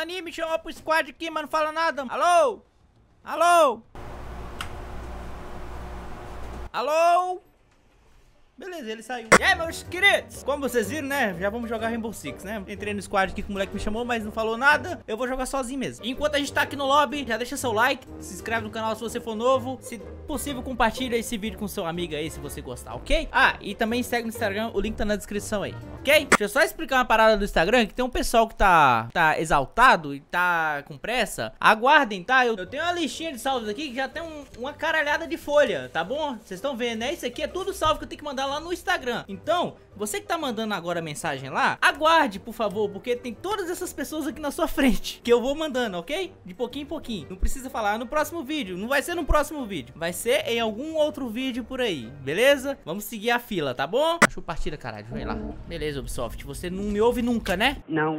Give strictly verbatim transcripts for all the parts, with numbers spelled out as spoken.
maninho me chamou pro squad aqui, mas não fala nada. Alô? Alô? Alô? Beleza, ele saiu. E aí, meus queridos? Como vocês viram, né? Já vamos jogar Rainbow Six, né? Entrei no squad aqui que o moleque me chamou, mas não falou nada. Eu vou jogar sozinho mesmo. Enquanto a gente tá aqui no lobby, já deixa seu like, se inscreve no canal se você for novo. Se possível, compartilha esse vídeo com seu amigo aí, se você gostar, ok? Ah, e também segue no Instagram, o link tá na descrição aí, ok? Deixa eu só explicar uma parada do Instagram, que tem um pessoal que tá, tá exaltado e tá com pressa. Aguardem, tá? Eu, eu tenho uma listinha de salvos aqui que já tem um, uma caralhada de folha, tá bom? Vocês estão vendo, né? Isso aqui é tudo salvo que eu tenho que mandar lá no Instagram. Então, você que tá mandando agora a mensagem lá, aguarde, por favor, porque tem todas essas pessoas aqui na sua frente que eu vou mandando, ok? De pouquinho em pouquinho. Não precisa falar no próximo vídeo, não vai ser no próximo vídeo, vai ser em algum outro vídeo por aí, beleza? Vamos seguir a fila, tá bom? Achou partida, caralho, vai lá. Beleza, Ubisoft, você não me ouve nunca, né? Não.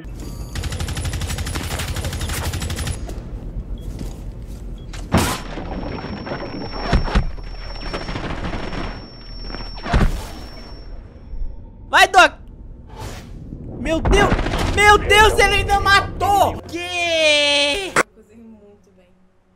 Vai, Doc! Meu Deus! Meu Deus, ele ainda matou! Que? Eu cozinho muito bem.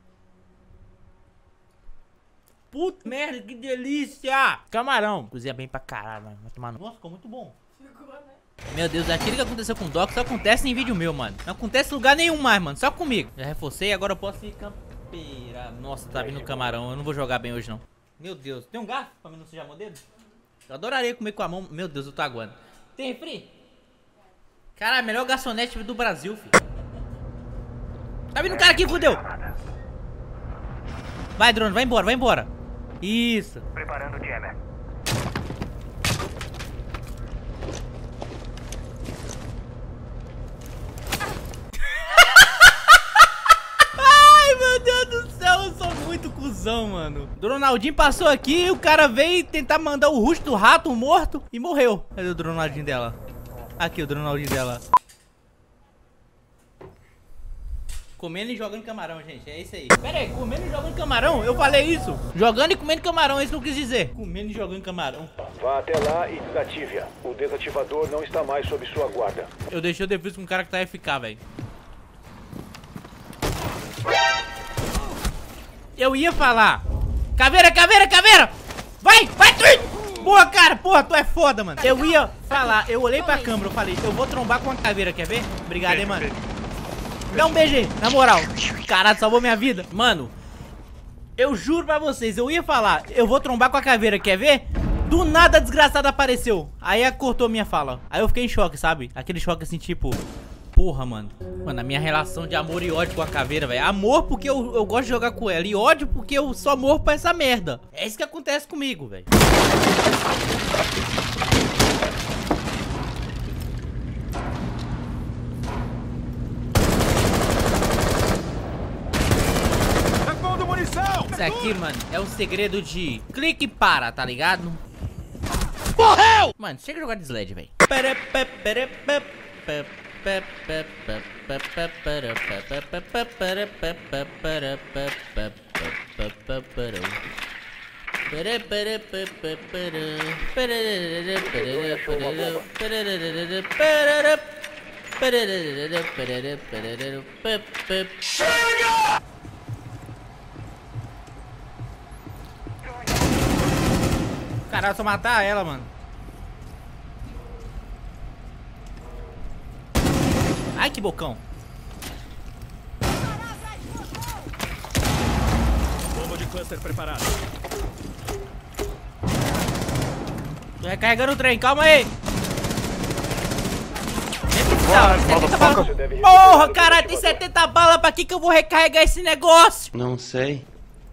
Puta merda, que delícia! Camarão. Cozinha bem pra caralho, mano. Vai tomar no... Nossa, ficou muito bom. Ficou, né? Meu Deus, aquilo que aconteceu com o Doc só acontece em vídeo meu, mano. Não acontece em lugar nenhum mais, mano. Só comigo. Já reforcei, agora eu posso ir campeira. Nossa, tá vindo camarão. Eu não vou jogar bem hoje, não. Meu Deus. Tem um garfo pra mim não sujar meu dedo? Eu adoraria comer com a mão. Meu Deus, eu tô aguando. Tem refri? Caralho, melhor garçonete do Brasil, filho. Tá vindo um cara aqui, fudeu. Vai, drone, vai embora, vai embora. Isso. Preparando o jammer. Ai, meu Deus do céu, eu sou muito cuzão, mano. O Ronaldinho passou aqui e o cara veio tentar mandar o rosto do rato morto e morreu. Cadê o Ronaldinho dela? Aqui, o Ronaldinho dela. Comendo e jogando camarão, gente. É isso aí. Pera aí, comendo e jogando camarão? Eu falei isso. Jogando e comendo camarão, é isso que eu quis dizer. Comendo e jogando camarão. Vá até lá e desative-a. O desativador não está mais sob sua guarda. Eu deixei o defeito com um cara que tá F K, velho. Eu ia falar. Caveira, caveira, caveira! Vai, vai, Twitch! Boa, cara, porra, tu é foda, mano. Eu ia falar, eu olhei pra câmera, eu falei, eu vou trombar com a caveira, quer ver? Obrigado, hein, mano. Dá um beijo aí, na moral. Caralho, salvou minha vida. Mano, eu juro pra vocês, eu ia falar, eu vou trombar com a caveira, quer ver? Do nada a desgraçada apareceu. Aí cortou minha fala. Aí eu fiquei em choque, sabe? Aquele choque assim, tipo... Porra, mano. Mano, a minha relação de amor e ódio com a caveira, velho. Amor porque eu, eu gosto de jogar com ela. E ódio porque eu só morro pra essa merda. É isso que acontece comigo, velho. Repondo munição! Isso aqui, mano, é o segredo de clique e para, tá ligado? Morreu! Mano, chega a jogar de sled, velho. Chega! Caralho, só matar ela, mano. Ai, que bocão. Bomba de cluster preparada. Tô recarregando o trem, calma aí. setenta balas. Porra, caralho, tem setenta balas. Pra que que eu vou recarregar esse negócio? Não sei.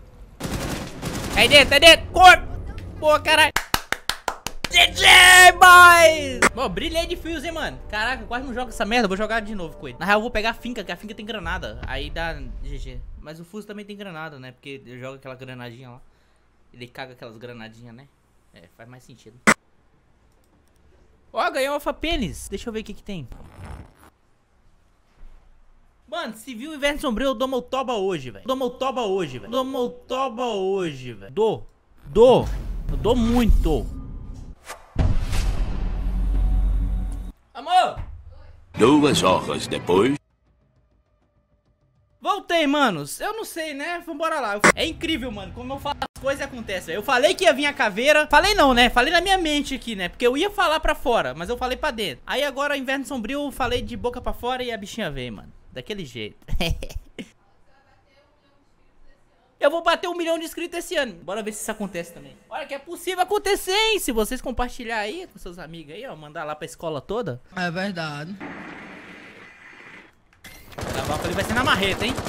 Aí dentro, aí dentro, corpo. Porra, caralho. G G, boys! Bom, brilhei de fios, hein, mano. Caraca, eu quase não jogo essa merda. Vou jogar de novo com ele. Na real, eu vou pegar a finca, que a finca tem granada. Aí dá G G. Mas o fuso também tem granada, né? Porque eu jogo aquela granadinha lá. Ele caga aquelas granadinhas, né? É, faz mais sentido. Ó, ganhei um alfa pênis. Deixa eu ver o que que tem. Mano, se viu o Inverno Sombrio, eu dou Moltoba hoje, velho. Dou Moltoba hoje, velho. Dou Moltoba hoje, velho. Dou. Dou. Eu dou muito. Amor! Duas horas depois. Voltei, manos. Eu não sei, né? Vambora lá. É incrível, mano, como eu falo as coisas acontecem. Eu falei que ia vir a caveira. Falei não, né? Falei na minha mente aqui, né? Porque eu ia falar pra fora, mas eu falei pra dentro. Aí agora, Inverno Sombrio, eu falei de boca pra fora e a bichinha veio, mano. Daquele jeito. Eu vou bater um milhão de inscritos esse ano. Bora ver se isso acontece também. Olha que é possível acontecer, hein? Se vocês compartilhar aí com seus amigos aí, ó. Mandar lá pra escola toda. É verdade. A Valk ali vai ser na marreta, hein?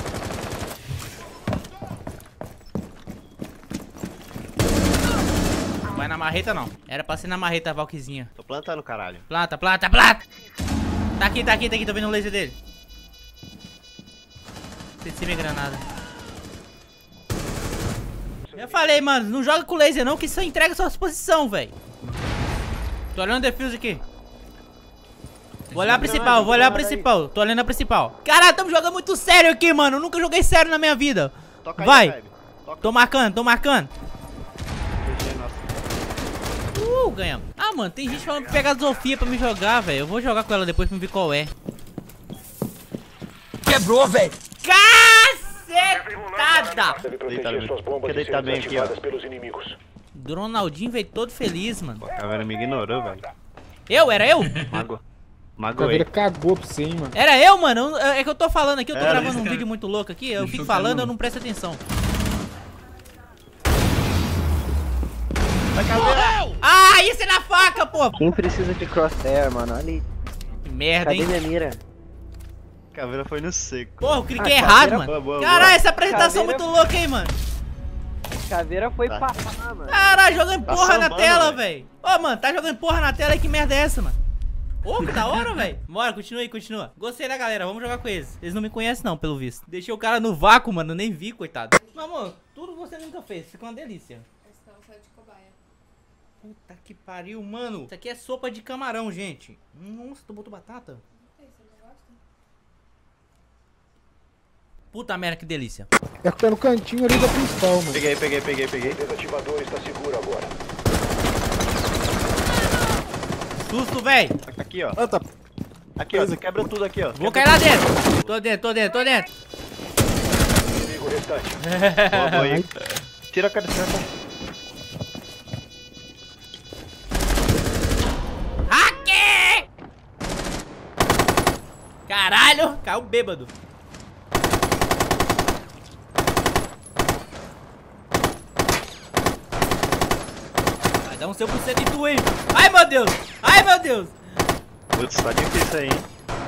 Não vai na marreta, não. Era pra ser na marreta a Valkzinha. Tô plantando, caralho. Planta, planta, planta! Tá aqui, tá aqui, tá aqui. Tô vendo o laser dele. Desci minha granada. Eu falei, mano, não joga com laser não, que isso entrega sua posição, velho. Tô olhando o defuse aqui. Vou olhar a principal, vou olhar a principal. Tô olhando a principal. Caralho, tamo jogando muito sério aqui, mano. Nunca joguei sério na minha vida. Vai. Tô marcando, tô marcando. Uh, ganhamos. Ah, mano, tem gente falando pra pegar a Zofia pra me jogar, velho. Eu vou jogar com ela depois pra me ver qual é. Quebrou, velho. Cacetada! Deve proteger suas bombas de serem desativadas pelos inimigos. Ronaldinho veio todo feliz, mano. A caveira me ignorou, velho. Eu? Era eu? Mago. A Magoei. caveira cagou pra você, hein, mano. Era eu, mano? Eu- É que eu tô falando aqui, eu tô Era gravando isso, um cara. vídeo muito louco aqui. Eu fico falando, eu não presto atenção. Vai, caveira! Ah, isso é na faca, pô! Quem precisa de crosshair, mano? Olha aí. Que merda, Cadê hein? minha mira? A caveira foi no seco. Porra, eu cliquei Ah, errado, caveira- mano. Boa, boa, Caralho, boa. essa apresentação Caveira- muito louca, hein, mano. Caveira foi Tá. passar, mano. Caralho, jogando Tá porra na sambando, tela, velho. velho. Ô, mano, tá jogando porra na tela aí, que merda é essa, mano? Ô, que da hora, velho. Bora, continua aí, continua. Gostei da galera, vamos jogar com eles. Eles não me conhecem não, pelo visto. Deixei o cara no vácuo, mano, nem vi, coitado. Meu amor, tudo você nunca fez, ficou uma delícia. Puta que pariu, mano. Isso aqui é sopa de camarão, gente. Nossa, tu botou batata? Puta merda, que delícia. É que tá no cantinho ali da principal, mano. Peguei, peguei, peguei, peguei. O desativador está seguro agora. Susto, velho. Aqui, ó. Ah, tá. Aqui, ó. Você quebra tudo aqui, ó. Vou cair lá dentro. Tô dentro, tô dentro, tô dentro. Inimigo restante. Boa, boa aí. Tira a cara desse cara. Aqui! Caralho, caiu bêbado. Vai dar um seu por cento em tu, hein? Ai, meu Deus! Ai, meu Deus! Putz, tá difícil aí, hein?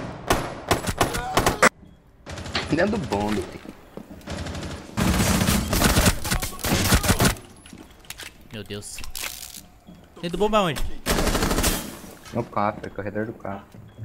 Dentro do bondo. Meu Deus. Dentro do bomba onde? No carro, é corredor do carro.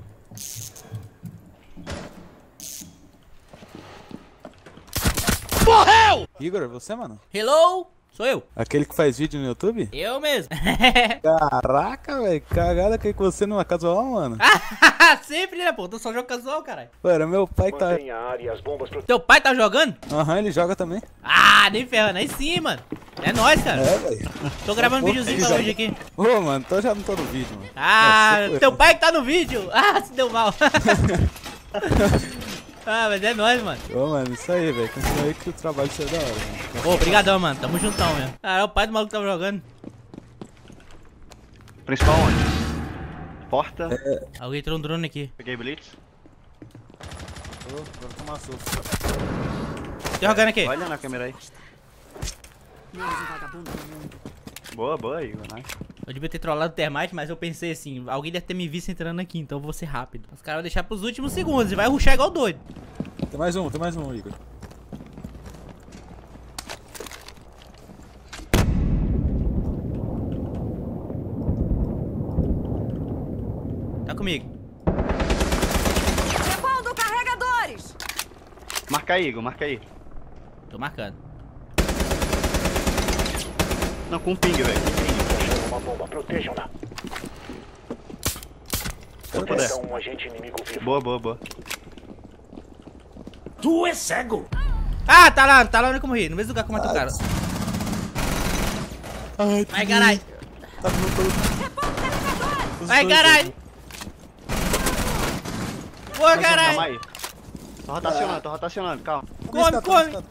Igor, é você, mano? Hello? Sou eu. Aquele que faz vídeo no YouTube? Eu mesmo. Caraca, velho, cagada que você numa casual, mano. Sempre, né, pô? Tô só jogando casual, caralho. Pô, era meu pai que tá... Mantenha a área e as bombas protegidas. Teu pai tá jogando? Aham, ele joga também. Ah, nem ferrando. Aí sim, mano. É nóis, cara. É, velho. Tô gravando um Pô, videozinho pra joga. hoje aqui. Ô, mano, tô já não tô no vídeo, mano. Ah, É, você foi. teu pai que tá no vídeo. Ah, se deu mal. Ah, mas é nóis, mano. Ô, mano, isso aí, velho. Continua aí que o trabalho seu é da hora, mano. Ô, obrigadão, mano. Tamo juntão mesmo. Cara, o pai do maluco tava jogando. Principal onde? Porta. Alguém entrou um drone aqui. Peguei blitz. Ô, vou tomar sopa. Tô jogando aqui. Olha na câmera aí. Boa, boa, Igor. Nice. Eu devia ter trollado o Termite, mas eu pensei assim, alguém deve ter me visto entrando aqui, então eu vou ser rápido. Os caras vão deixar pros últimos segundos e vai rushar igual doido. Tem mais um, tem mais um, Igor. Tá comigo. Repondo carregadores! Marca aí, Igor. Marca aí. Tô marcando. Não, com ping, velho. Achando uma bomba. Protejam-na. Se eu puder. Proteja um agente inimigo vivo. Boa, boa, boa. Tu é cego! Ah, tá lá, tá lá onde eu morri, no mesmo lugar que eu matei o cara. Ai, Vai, caralho. Tá no todo. Vai, caralho. Boa, Calma caralho. aí. Tô rotacionando, tô rotacionando, calma. Come, come.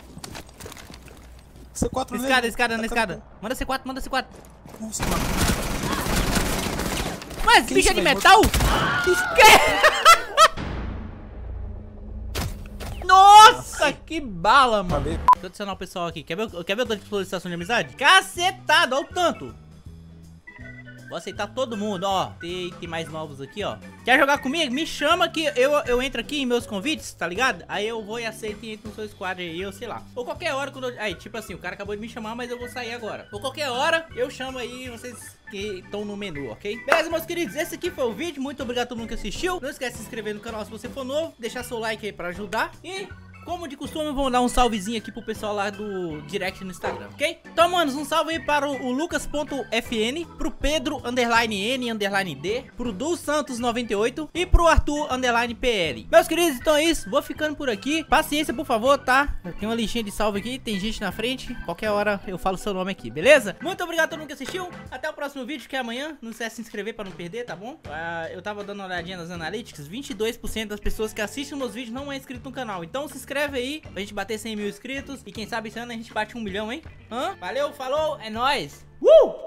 C quatro nele. Escada, escada, na escada. Manda C quatro, manda C quatro. Mas esse bicho é de metal? Nossa, que bala, mano. Deixa eu adicionar o pessoal aqui. Quer ver, quer ver o tanto de solicitação de amizade? Cacetado, olha o tanto. Vou aceitar todo mundo, ó. Tem, tem mais novos aqui, ó. Quer jogar comigo? Me chama que eu, eu entro aqui em meus convites, tá ligado? Aí eu vou e aceito e entro no seu squad aí, eu sei lá. Ou qualquer hora, quando eu... Aí, tipo assim, o cara acabou de me chamar, mas eu vou sair agora. Ou qualquer hora, eu chamo aí vocês que estão no menu, ok? Beleza, meus queridos, esse aqui foi o vídeo. Muito obrigado a todo mundo que assistiu. Não esquece de se inscrever no canal se você for novo. Deixar seu like aí pra ajudar. E... como de costume, vamos dar um salvezinho aqui pro pessoal lá do direct no Instagram, ok? Então, manos, um salve aí para o, o Lucas.fn, pro Pedro, underline N, underline D, pro Du Santos noventa e oito e pro Arthur, underline P L. Meus queridos, então é isso, vou ficando por aqui. Paciência, por favor, tá? Tem uma listinha de salve aqui, tem gente na frente. Qualquer hora eu falo seu nome aqui, beleza? Muito obrigado a todo mundo que assistiu. Até o próximo vídeo, que é amanhã. Não esquece de se inscrever para não perder, tá bom? Ah, eu tava dando uma olhadinha nas analytics, vinte e dois por cento das pessoas que assistem meus vídeos não é inscrito no canal. Então se inscreve Inscreve aí pra gente bater cem mil inscritos. E quem sabe esse ano a gente bate um milhão, hein? Hã? Valeu, falou, é nóis! Uh!